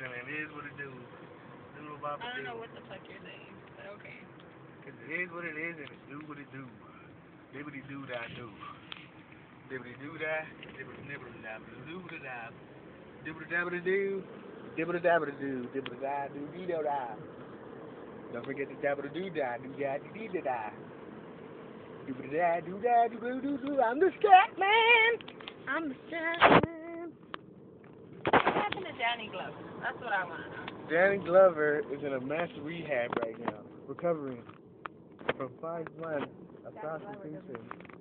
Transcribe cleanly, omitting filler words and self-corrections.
and it is what it do. I don't know what the fuck you're saying, but okay. Cause it is what it is and it do what it do. Dibbity doo da do. Dibbity doo da. Dibbity nibbity da doo da. Dibbity dabbity doo. Dibbity dabbity doo. Dibbity da doo dee do da. Don't forget the dabbity doo da doo da dee dee da. Doobity da doo da doo doo doo doo. I'm the scat man. I'm the scat man. What happened to Danny Glover? That's what I want to know. Danny Glover is in a mass rehab right now, recovering from 5 months of prostitution.